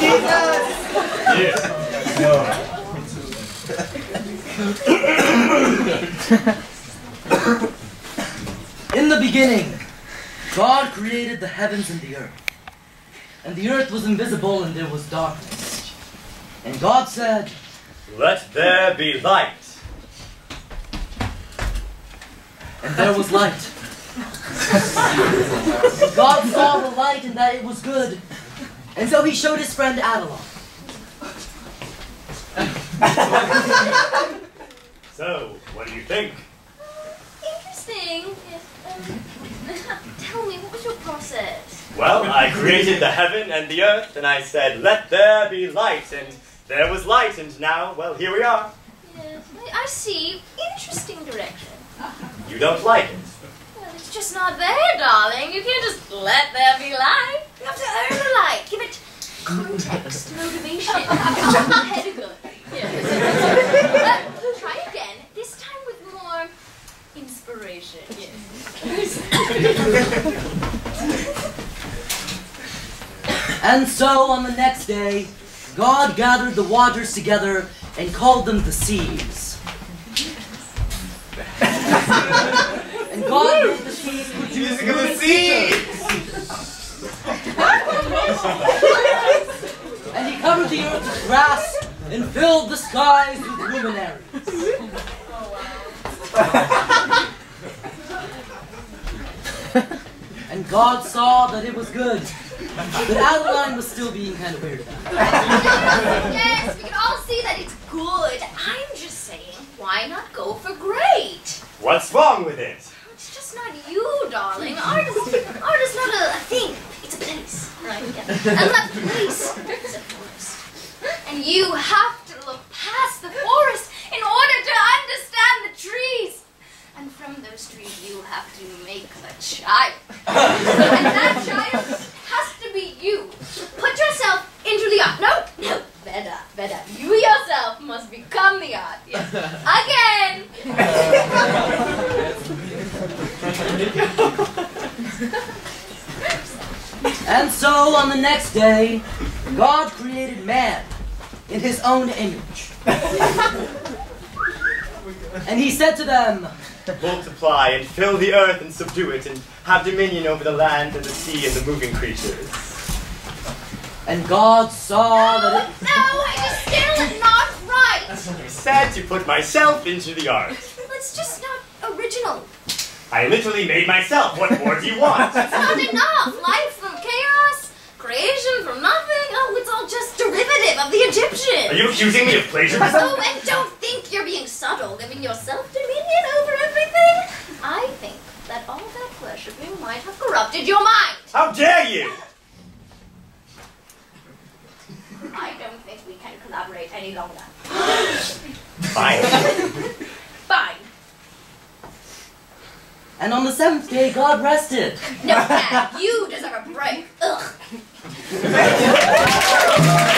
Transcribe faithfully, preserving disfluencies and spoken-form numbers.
In the beginning, God created the heavens and the earth. And the earth was invisible and there was darkness. And God said, "Let there be light." And there was light. God saw the light and that it was good. And so he showed his friend Adelon. So, what do you think? Interesting. Um, tell me, what was your process? Well, I created the heaven and the earth, and I said, "Let there be light," and there was light, and now, well, here we are. Yes, I, I see. Interesting direction. You don't like it? Well, it's just not there, darling. You can't just let there be light. You have to earn the light. Give it context, motivation, pedagogy. Yes. Uh, try again. This time with more inspiration. Yes. And so on the next day, God gathered the waters together and called them the seas. And God made the seas produce moving creatures. And he covered the earth with grass and filled the skies with luminaries. And God saw that it was good. But Adeline was still being kind of weird about it. Yes, we can all see that it's good. I'm just saying, why not go for great? What's wrong with it? It's just not you, darling. Art is, art is not a, a thing. It's a place, right? Yeah. And that place is a forest. And you have to look past the forest in order to understand the trees. And from those trees, you have to make a child. And that child has to be you. Put yourself into the art. No, no, better, better. You yourself must become the art. Yes. Again. And so on the next day, God created man in his own image. And he said to them, "Multiply and fill the earth and subdue it, and have dominion over the land and the sea and the moving creatures." And God saw that it... No, it is still not right. I said to put myself into the art. It's just not original. I literally made myself. What more do you want? It's not enough. Life from chaos, creation from nothing. Oh, it's all just derivative of the Egyptians. Are you accusing me of plagiarism? Oh, and don't think you're being subtle, giving yourself dominion over everything. I think that all that worshipping might have corrupted your mind. How dare you! I don't think we can collaborate any longer. Fine. Fine. And on the seventh day, God rested. No, Dad, you deserve a break. Ugh.